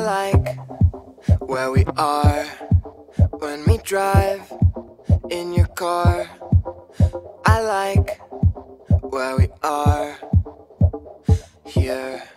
like where we are when we drive in your car. I like where we are here.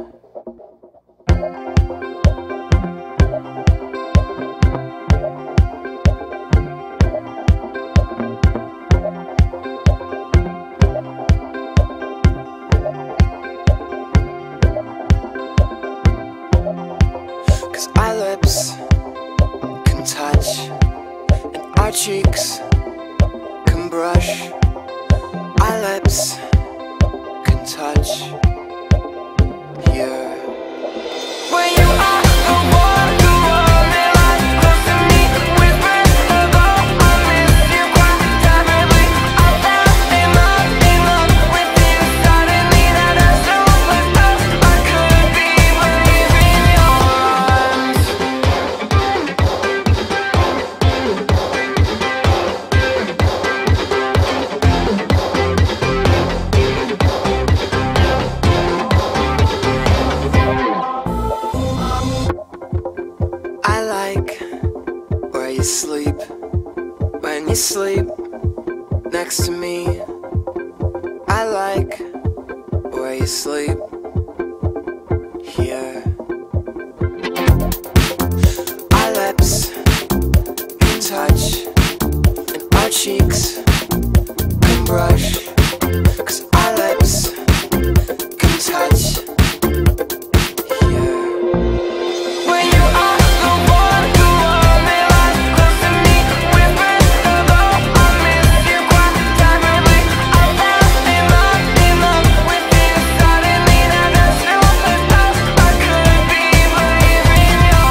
Our lips can touch, and our cheeks can brush. Our lips can touch here. When you are the one that lies close to me, whispers hello, I miss you quite terribly. I fell in love with you suddenly, that I so much I could be believing your eyes. I like where you sleep when you sleep next to me. I like where you sleep here. Our lips can touch, and our cheeks can brush. 'Cause our lips can touch here. When you are the one that lies close to me, whispers hello, I miss you quite terribly. I fell in love with you suddenly, that I so much I could be believing your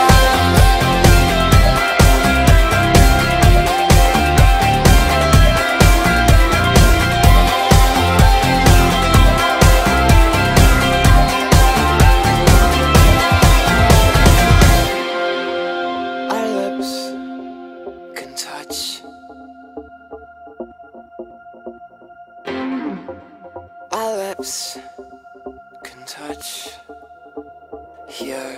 Our lips can touch. Our lips can touch here.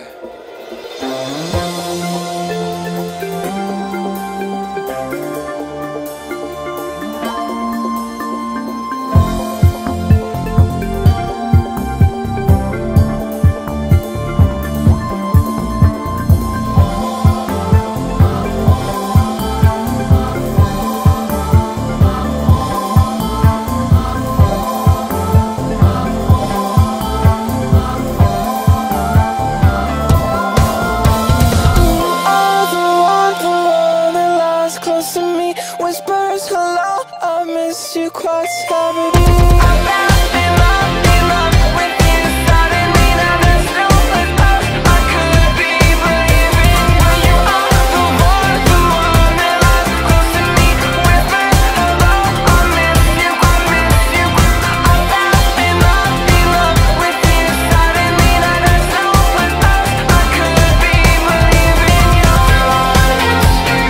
Close to me, whispers hello, I miss you quite terribly. I fell in love with you suddenly, that I so much I could be believing. When you are the one that lies close to me, whispers hello, I miss you. I fell in love with you suddenly, that I so much I could be believing your eyes.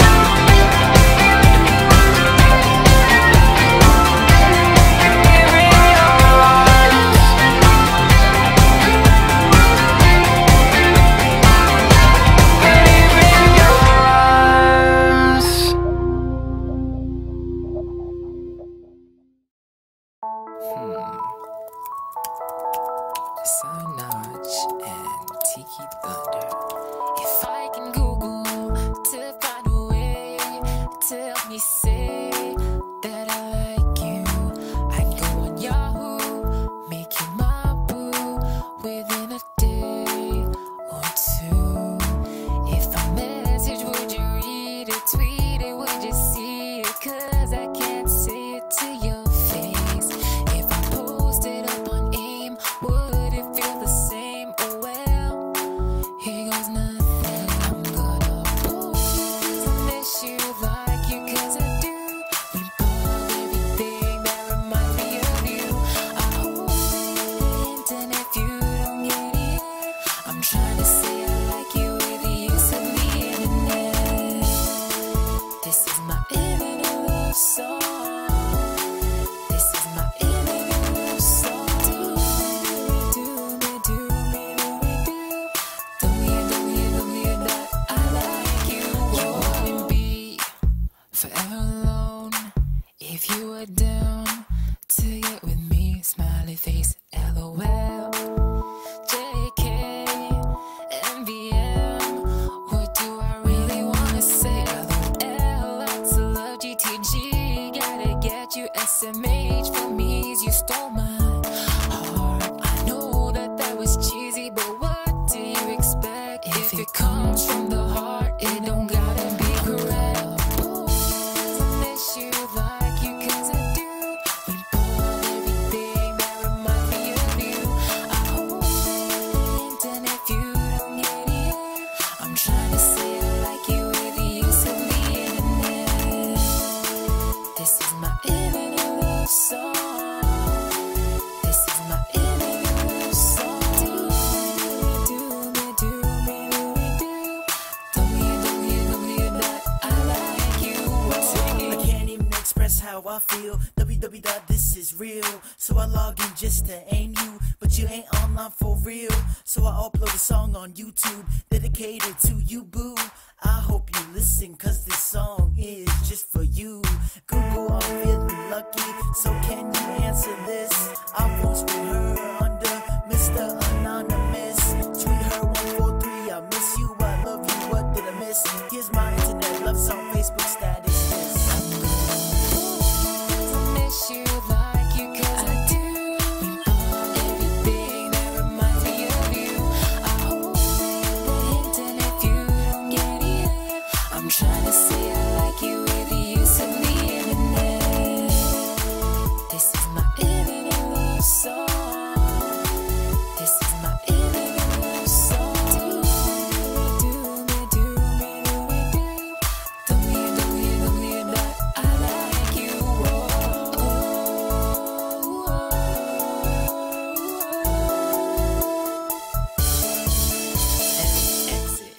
Sinach and Tiki Thunder. If I can Google to find a way to help me say that I like you, I'd go on Yahoo, make you my boo within a day or two. If I message, would you read it? Tweet it, would you see it? 'Cause I can't say it to your face. If I post it up on AIM, would it feel the same? Oh well, here you go Smiley face, LOL. JK, MVM. What do I really wanna say? LOL, lots of love, GTG. Gotta get you SMH for me. You stole my heart. I know that was cheesy, but what do you expect? If it comes from the heart, it don't gotta be correct. I miss you like you, 'cause I do. We bought everything that reminds me of you. I hold it, and if you don't get it, I'm trying to say I like you with the use of the internet. This is my internet love song. This is my internet love song. Do me, do me, do me, do. Don't you that I like you. I can't even express how I feel. This is real. So I log in just to aim you, but you ain't online for real. So I upload a song on YouTube dedicated to you, boo. I hope you listen, 'cause this song is just for you. Google, I'm feeling lucky, so can you answer this? I won't spin her under Mr. Anonymous. Tweet her 143, I miss you, I love you, what did I miss? Here's my internet love song, Facebook status. Miss you like you, 'cause I do. We bought everything that reminds me of you. I hold it, and if you don't get it, I'm trying to say I like you with the use of the internet. This is my internet love song. This is my internet love song. Do me, do me, do me, do. Don't you that I like you. Exit.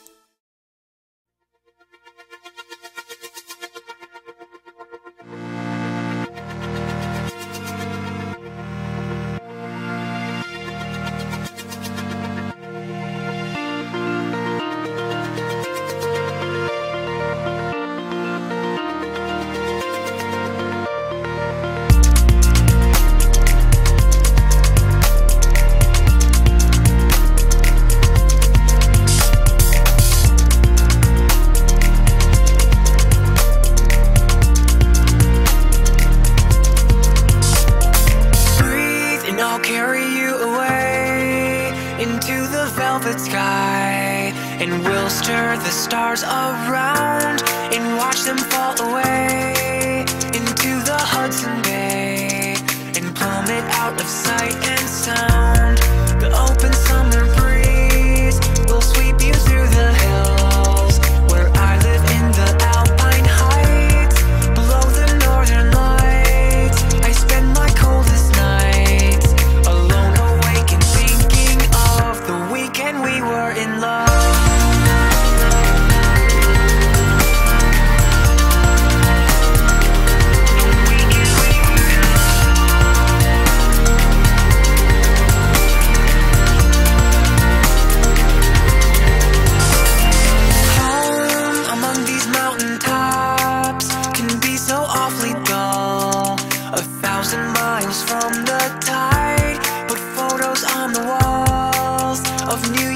Breathe and I'll carry you away into the velvet sky, and we'll stir the stars around and watch them fall away into the Hudson Bay and plummet out of sight and sound. The open summer breeze will sweep you through the hills where I live in the Alpine Heights, below the northern lights. I spend my coldest nights alone, awake and thinking of the weekend we were in love. Home among these mountain tops can be so awfully dull. 1,000 miles from the tide, put photos on the walls of New